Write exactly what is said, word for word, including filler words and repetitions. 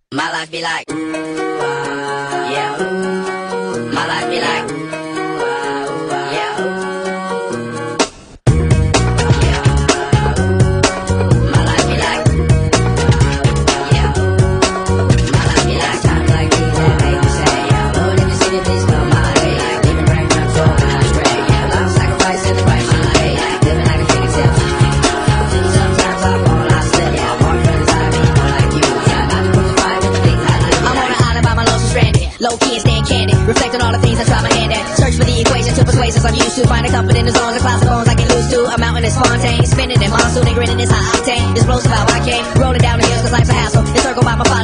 My life be like, ooh, ah, yeah, ooh. My life be like, ooh, ah, ooh, ah, yeah, ooh. Yeah, ooh. My life be like, ooh, ah, yeah, ooh. My life be like, times like these that make me say, yeah, Lord, if you see me, please come my way. Like, living right from soul and I stray. Yeah, love sacrifice and the price my way. Like, living like a fairy tale. Sometimes I fall, I slip. Yeah, I want friends, I be more like you. Yeah, not to crucify with the things I do. I'm on an island by my lonesome stranded, low key and staying candid, reflecting all the things I try my hand at. Search for the equation to persuasions I'm used to. Find a comfort in the zones of clouds and bones I get loose to. A mountain is Fontaine, spinning in monsoon and grinning is high octane. This blows about I came, rolling down the hills cause life's a hassle. Encircled by my